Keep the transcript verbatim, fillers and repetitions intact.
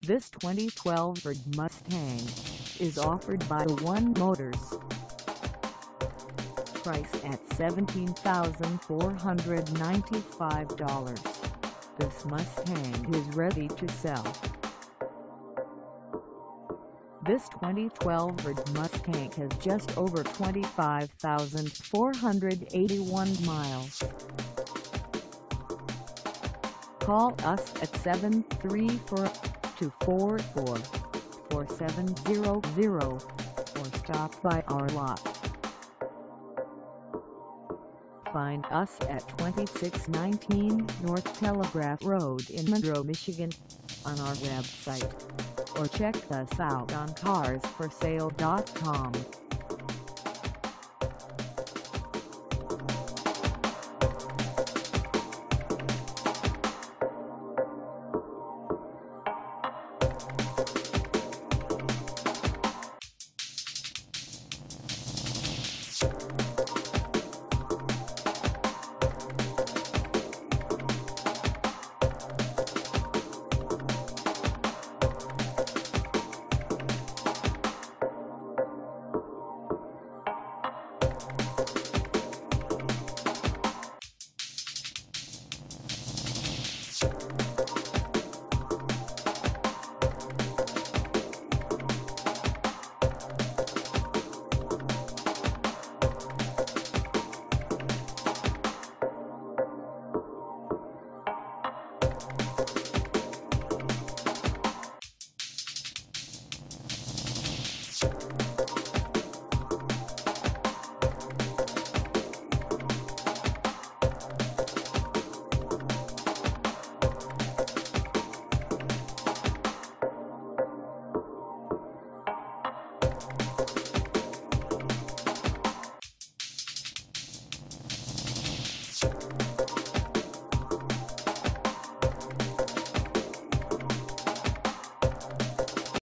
This twenty twelve Ford Mustang is offered by One Motors. Price at seventeen thousand four hundred ninety-five dollars. This Mustang is ready to sell. This twenty twelve Ford Mustang has just over twenty-five thousand four hundred eighty-one miles. Call us at seven three four, two four four, four seven zero zero or stop by our lot. Find us at twenty-six nineteen North Telegraph Road in Monroe, Michigan on our website, or check us out on cars for sale dot com.